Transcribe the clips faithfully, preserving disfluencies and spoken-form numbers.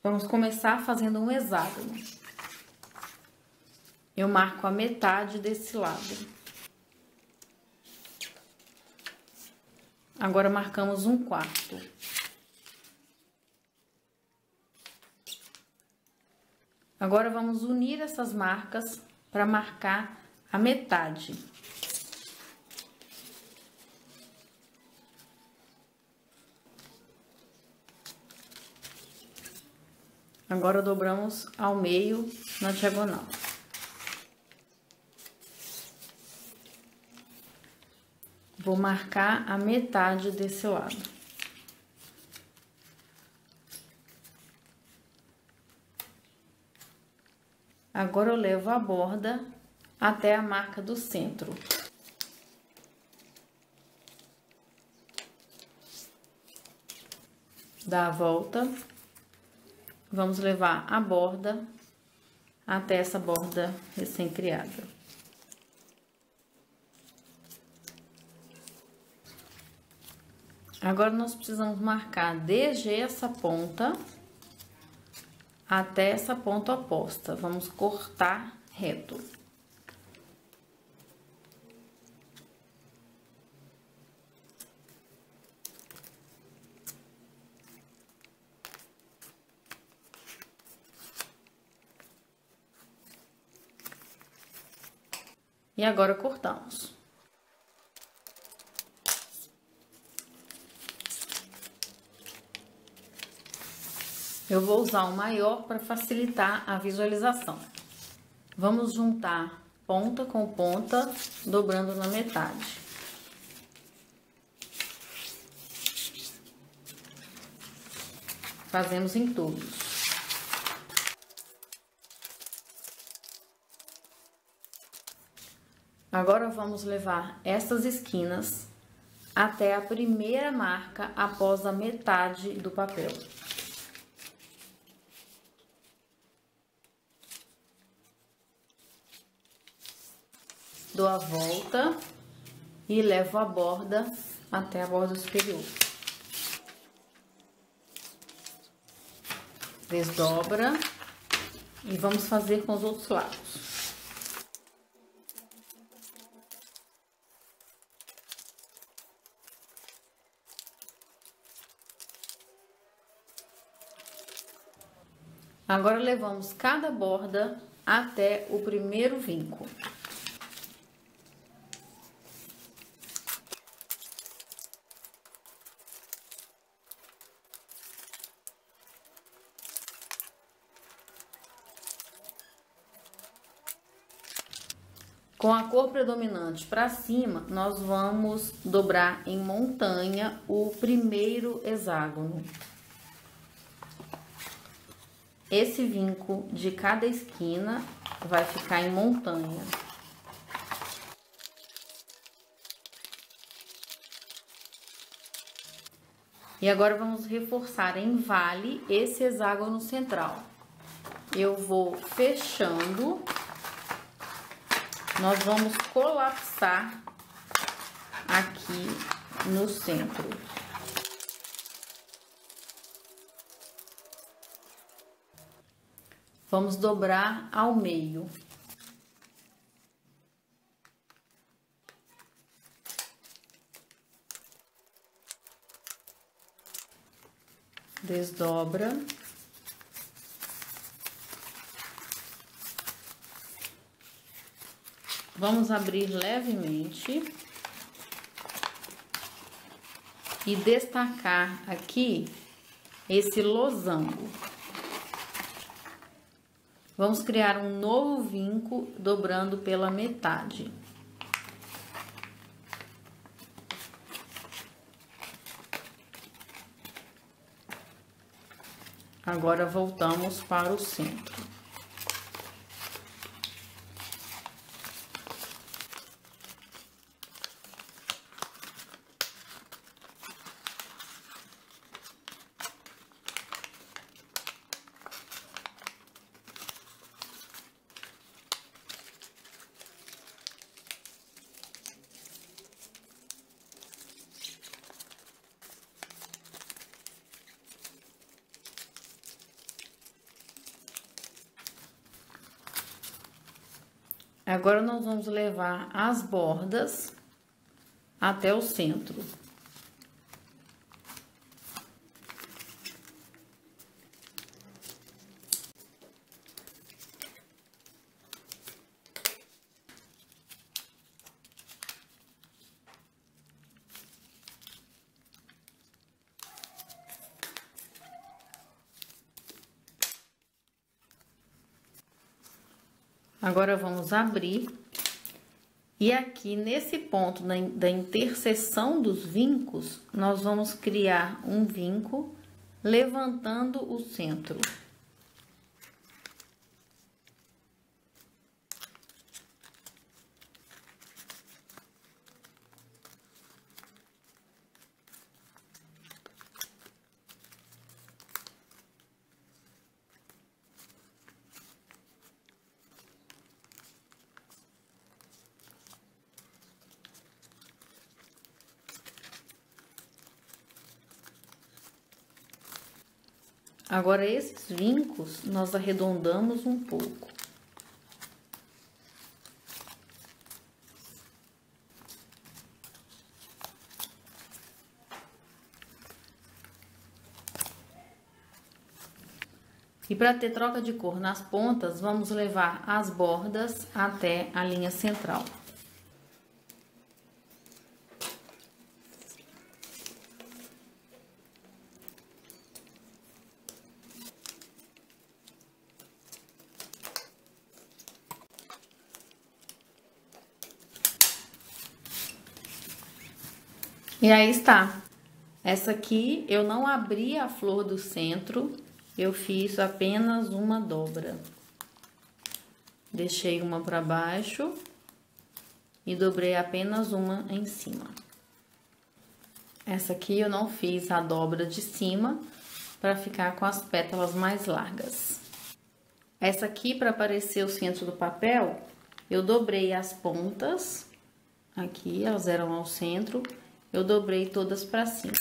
Vamos começar fazendo um hexágono. Eu marco a metade desse lado. Agora marcamos um quarto. Agora vamos unir essas marcas para marcar a metade. Agora dobramos ao meio na diagonal. Vou marcar a metade desse lado. Agora eu levo a borda até a marca do centro. Dá a volta. Vamos levar a borda até essa borda recém-criada. Agora, nós precisamos marcar desde essa ponta até essa ponta oposta. Vamos cortar reto. E agora cortamos. Eu vou usar o maior para facilitar a visualização. Vamos juntar ponta com ponta, dobrando na metade. Fazemos em todos. Agora vamos levar essas esquinas até a primeira marca após a metade do papel. Dou a volta e levo a borda até a borda superior. Desdobra e vamos fazer com os outros lados. Agora levamos cada borda até o primeiro vinco. Com a cor predominante para cima, nós vamos dobrar em montanha o primeiro hexágono. Esse vinco de cada esquina vai ficar em montanha. E agora vamos reforçar em vale esse hexágono central. Eu vou fechando. Nós vamos colapsar aqui no centro. Vamos dobrar ao meio. Desdobra. Vamos abrir levemente e destacar aqui esse losango. Vamos criar um novo vinco dobrando pela metade. Agora voltamos para o centro. Agora, nós vamos levar as bordas até o centro. Agora, vamos abrir, e aqui nesse ponto da, da interseção dos vincos, nós vamos criar um vinco levantando o centro. Agora, esses vincos, nós arredondamos um pouco. E para ter troca de cor nas pontas, vamos levar as bordas até a linha central. E aí está. Essa aqui eu não abri a flor do centro, eu fiz apenas uma dobra. Deixei uma para baixo e dobrei apenas uma em cima. Essa aqui eu não fiz a dobra de cima para ficar com as pétalas mais largas. Essa aqui, para aparecer o centro do papel, eu dobrei as pontas, aqui elas eram ao centro, eu dobrei todas para cima.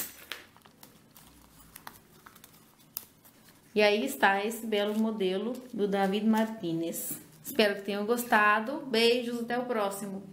E aí está esse belo modelo do David Martínez. Espero que tenham gostado. Beijos, até o próximo.